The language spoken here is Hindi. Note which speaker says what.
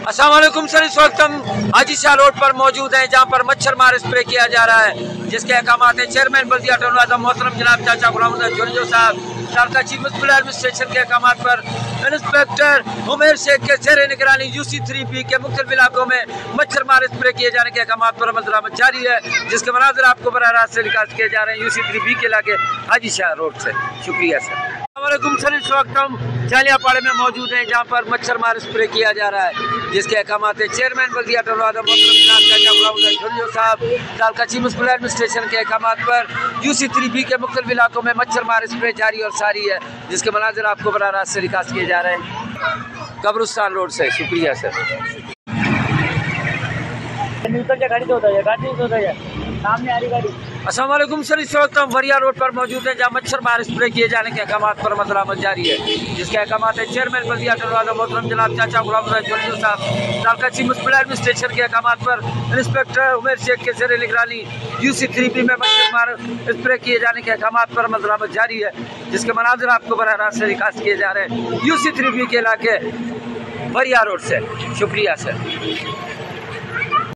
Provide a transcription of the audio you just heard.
Speaker 1: अस्सलाम वालेकुम सर, इस वक्त हम हाजी शाह रोड पर मौजूद हैं जहां पर मच्छर मार स्प्रे किया जा रहा है, जिसके अहकामात हैं चेयरमैन बल्दिया मोहतरम जनाब चाचा गुलाम जोनियो साहब, साबका चीफ म्युनिसिपल एडमिनिस्ट्रेशन के अहकामात पर इंस्पेक्टर उमेर शेख के ज़ेर निगरानी UC3B के मुख्तलिफ इलाकों में मच्छर मार स्प्रे किए जाने के अहकामात पर अमल दरामद जारी है, जिसके मनाजिर आपको बराह रास्त से रिकॉर्ड किए जा रहे हैं UC3B के इलाके हाजी शाह रोड से। शुक्रिया सर। वालेकुम सर, इस वक्त हम जालियापाड़े में मौजूद हैं जहां पर मच्छर मार स्प्रे किया जा रहा है, जिसके अहकामात है चेयरमैन बल्दिया साहब, साबका चीफ म्युनिसिपल एडमिनिस्ट्रेशन के अहकामात पर UC3B के मुख्तलिफ इलाकों में मच्छर मार स्प्रे जारी और सारी है, जिसके मनाजिर आपको बराह रास्त से रिकॉर्ड किए जा रहे हैं कब्रिस्तान रोड से। शुक्रिया सर। अस्सलाम वालेकुम सर, इस वक्त हम वरिया रोड पर मौजूद हैं जहां मच्छर मार स्प्रे किए जाने के अहकामात पर अमल दरामद जारी है, जिसके अहकामात है चेयरमैन बल्दिया मोहतरम जनाब चाचा गुलाम जोनियो साहब, साबका चीफ म्युनिसिपल एडमिनिस्ट्रेशन के अहकामात पर इंस्पेक्टर उमेर शेख के ज़ेर निगरानी UC3B में मच्छर मार स्प्रे किए जाने के अहकामात पर अमल दरामद जारी है, जिसके मनाजिर आपको बराह रास्त से रिकॉर्ड किए जा रहे हैं UC3B के इलाके वरिया रोड से। शुक्रिया सर।